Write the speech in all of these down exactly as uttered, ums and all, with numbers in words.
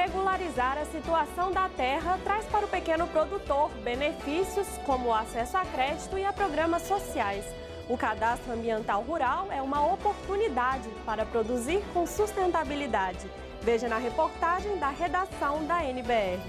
regularizar a situação da terra traz para o pequeno produtor benefícios como o acesso a crédito e a programas sociais. O cadastro ambiental rural é uma oportunidade para produzir com sustentabilidade. Veja na reportagem da redação da N B R.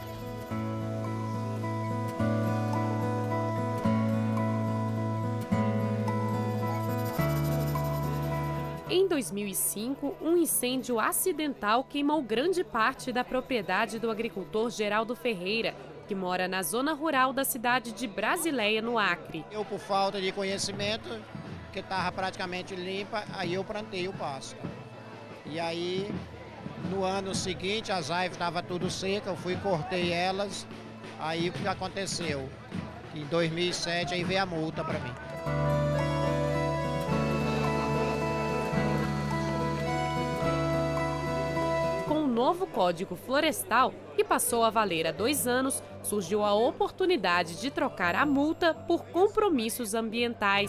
Em dois mil e cinco, um incêndio acidental queimou grande parte da propriedade do agricultor Geraldo Ferreira, que mora na zona rural da cidade de Brasileia, no Acre. Eu, por falta de conhecimento, que estava praticamente limpa, aí eu plantei o pasto. E aí, no ano seguinte, as árvores estavam tudo secas, eu fui e cortei elas. Aí o que aconteceu? Em dois mil e sete, aí veio a multa para mim. Com o novo Código Florestal, que passou a valer há dois anos, surgiu a oportunidade de trocar a multa por compromissos ambientais.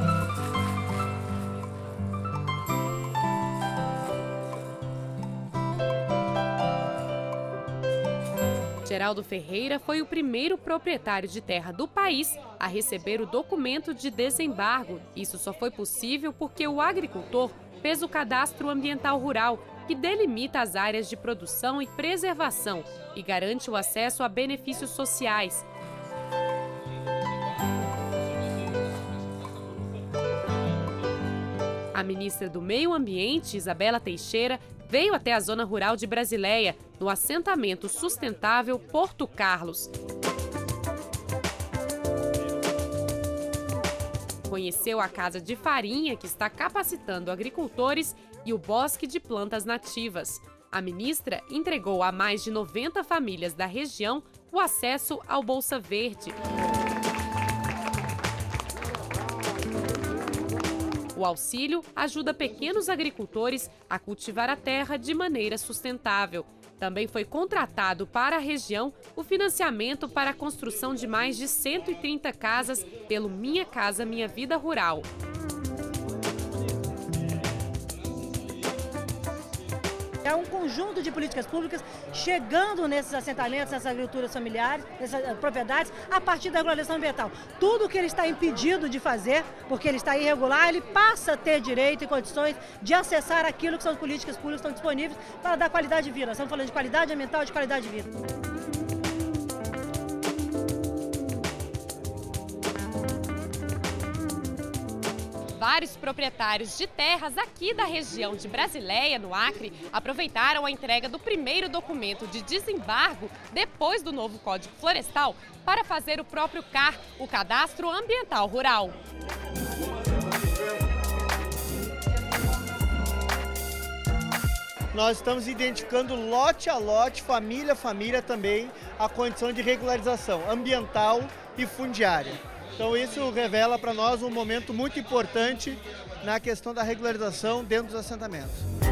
Geraldo Ferreira foi o primeiro proprietário de terra do país a receber o documento de desembargo. Isso só foi possível porque o agricultor fez o Cadastro Ambiental Rural, que delimita as áreas de produção e preservação e garante o acesso a benefícios sociais. A ministra do Meio Ambiente, Isabela Teixeira, veio até a zona rural de Brasileia, no assentamento sustentável Porto Carlos. Conheceu a Casa de Farinha, que está capacitando agricultores, e o Bosque de Plantas Nativas. A ministra entregou a mais de noventa famílias da região o acesso ao Bolsa Verde. O auxílio ajuda pequenos agricultores a cultivar a terra de maneira sustentável. Também foi contratado para a região o financiamento para a construção de mais de cento e trinta casas pelo Minha Casa Minha Vida Rural. É um conjunto de políticas públicas chegando nesses assentamentos, nessas agriculturas familiares, nessas propriedades, a partir da regularização ambiental. Tudo que ele está impedido de fazer, porque ele está irregular, ele passa a ter direito e condições de acessar aquilo que são as políticas públicas que estão disponíveis para dar qualidade de vida. Nós estamos falando de qualidade ambiental e de qualidade de vida. Vários proprietários de terras aqui da região de Brasileia, no Acre, aproveitaram a entrega do primeiro documento de desembargo depois do novo Código Florestal para fazer o próprio C A R, o Cadastro Ambiental Rural. Nós estamos identificando lote a lote, família a família também, a condição de regularização ambiental e fundiária. Então isso revela para nós um momento muito importante na questão da regularização dentro dos assentamentos.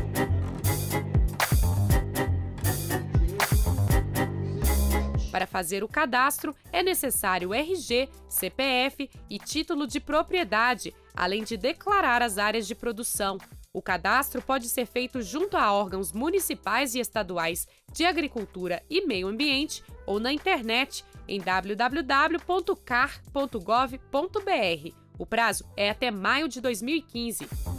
Para fazer o cadastro, é necessário R G, C P F e título de propriedade, além de declarar as áreas de produção. O cadastro pode ser feito junto a órgãos municipais e estaduais de agricultura e meio ambiente ou na internet em w w w ponto car ponto gov ponto b r. O prazo é até maio de dois mil e quinze.